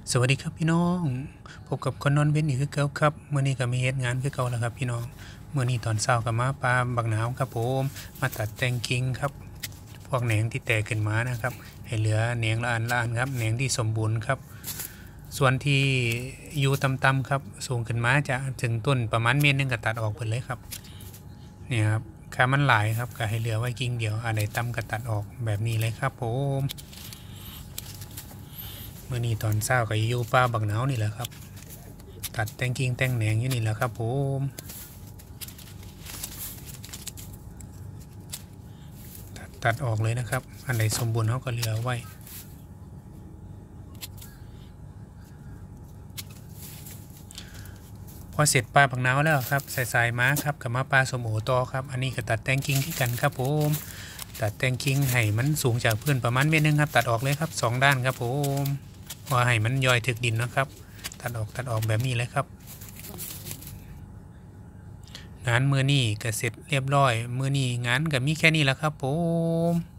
สวัสดีครับพี่น้องพบกับคนนอนเว้นอีกคือเก่าครับเมื่อนี้ก็มีเหตุงานคือเก่าแล้วครับพี่น้องเมื่อนี้ตอนเช้าก็มาปาบักหนาวครับผมมาตัดแต่งกิ่งครับพวกแหนงที่แตกขึ้นมานะครับให้เหลือแหนงละอันครับแหนงที่สมบูรณ์ครับส่วนที่อยู่ต่ำๆครับสูงขึ้นมาจะถึงต้นประมาณเมตรนึงก็ตัดออกไปเลยครับเนี่ยครับค่ามันหลายครับก็ให้เหลือไว้กิ่งเดียวอันไหนต่ำก็ตัดออกแบบนี้เลยครับผมเมื่อนี้ตอนเช้าก็อยู่ป่าบักหนาวนี่แหละครับตัดแต่งกิ่งแต่งแหนงอยู่นี่แหละครับผมตัดออกเลยนะครับอันไหนสมบูรณ์เขาก็เหลือไว้พอเสร็จปลาบักหนาวแล้วครับใส่สายม้าครับกับมาปลาสมโอต่อครับอันนี้ก็ตัดแต่งกิ่งที่กันครับผมตัดแต่งกิ่งให้มันสูงจากพื้นประมาณเมตรนึงครับตัดออกเลยครับ2 ด้านครับผมว่าให้มันย่อยถึกดินนะครับตัดออกแบบนี้เลยครับงานมือนี้ก็เสร็จเรียบร้อยมือนี้งานก็มีแค่นี้แหละครับผม